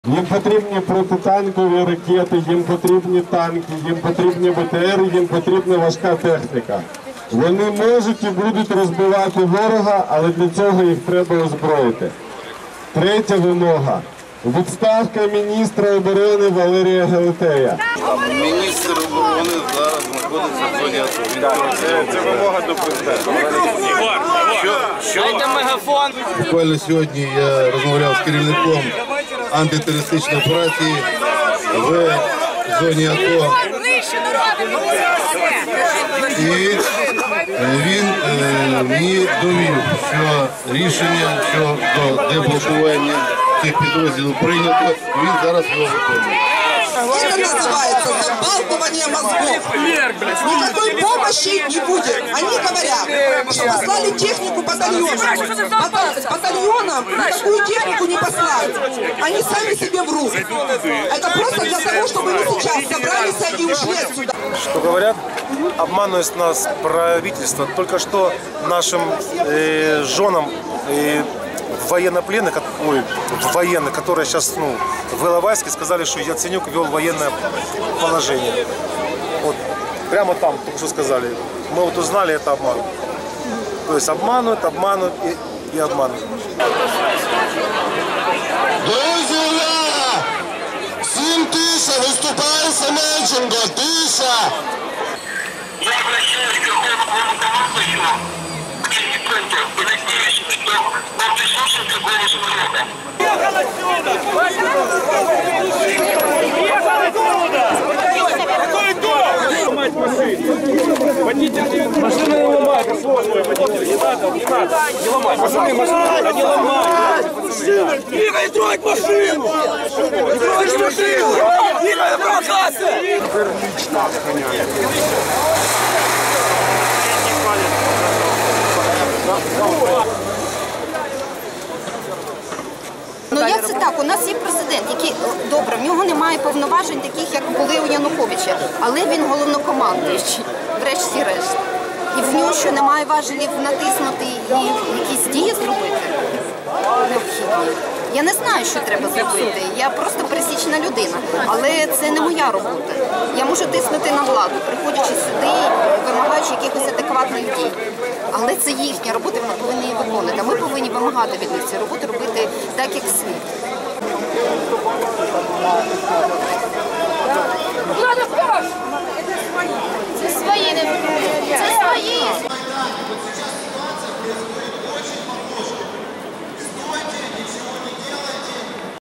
Їм потрібні протитанкові ракети, їм потрібні танки, їм потрібні БТР, їм потрібна важка техніка. Вони можуть і будуть розбивати ворога, але для цього їх треба озброїти. Третя вимога. Відставка міністра оборони Валерія Гелетея. Міністр оборони зараз знаходиться в зоні АТО. Це вимога до президента. Дайте мегафон. Буквально сьогодні я розмовляв з керівником антитерористичної операції в зоні АТО. І він мені довів, що рішення щодо деблокування цих підрозділів прийнято, і він зараз його виконує. Это называется забалтывание мозгов. Никакой помощи не будет. Они говорят, что послали технику батальоном. Батальоном никакую технику не послали. Они сами себе врут. Это просто для того, чтобы мы сейчас собрались и ушли отсюда. Что говорят, обманывает нас правительство. Только что нашим женам военнопленных, военных, которые сейчас в Иловайске, сказали, что Яценюк ввел военное положение. Вот, прямо там, только что сказали. Мы вот узнали, это обман. То есть обманывают и обманывают. Друзі, ура! Всім тиша! Виступає Семенченко! Тиша! Я обращаюсь к Верховному командующему, к президенту, и надеюсь, что он прислушается к голосу народа. Ехали отсюда! Какой дом? Ломать машину. Водитель, машину не ломай, слово свое водитель. Не надо, не ломай. Пацаны, машину не ломай. Игорь, трогать машину! Не трогать машину! Игорь, бросайся! Ну як це так? У нас є президент, який, добре, в нього немає повноважень таких, як були у Януковича, але він головнокомандуючий, врешті-решт. І в нього що, немає важелів натиснути і якісь дії зробити необхідні? Я не знаю, що треба зробити, я просто пересічна людина, але це не моя робота. Я можу тиснути на владу, приходячи сюди, вимагаючи якихось адекватних дій. Але це їхня робота, вони повинні її виконувати. А ми повинні вимагати від них ці роботи робити так, як слід.